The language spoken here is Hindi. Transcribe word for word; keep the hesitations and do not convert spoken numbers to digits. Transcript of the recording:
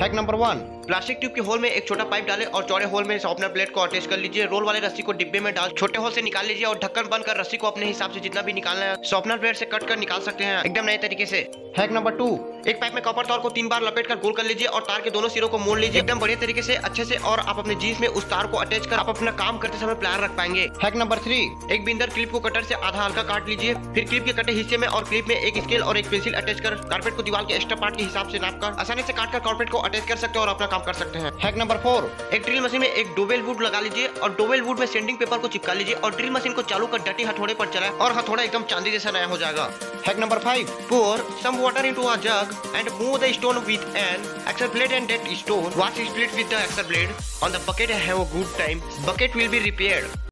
Hack number one, plastic tube के होल में एक छोटा पाइप डालें और चौड़े होल में शॉर्पनर प्लेट को अटैच कर लीजिए। रोल वाले रस्सी को डिब्बे में डाल छोटे होल से निकाल लीजिए और ढक्कन बंद कर रस्सी को अपने हिसाब से जितना भी निकालना है शॉर्पनर प्लेट से कट कर निकाल सकते हैं एकदम नए तरीके से। हैक नंबर टू, एक पाइप में कॉपर तार को तीन बार लपेट कर गोल कर लीजिए और तार के दोनों सिरों को मोड़ लीजिए एकदम बढ़िया तरीके से अच्छे से, और आप अपने जीन्स में उस तार को अटैच कर आप अपना काम करते समय प्लायर रख पाएंगे। हैक नंबर थ्री, एक बिंदर क्लिप को कटर से आधा हल्का काट लीजिए, फिर क्लिप के कटे हिस्से में और क्लिप में एक स्केल और एक पेंसिल अटैच कर कारपेट को दीवार के एक्स्ट्रा पार्ट के हिसाब से नाप कर आसानी से काट कर कारपेट को अटैच कर सकते हैं और अपना काम कर सकते हैं। हैक नंबर फोर, एक ड्रिल मशीन में एक डोवेल वुड लगा लीजिए और डोवेल वुड में सेंडिंग पेपर को चिपका लीजिए और ड्रिल मशीन को चालू कर डटी हथौड़े पर चलाएं और हथौड़ा एकदम चांदी जैसा नया हो जाएगा। Hack number five, pour some water into a jug and move the stone with an axle blade and that stone was split with the axle blade on the bucket and have a good time. Bucket will be repaired.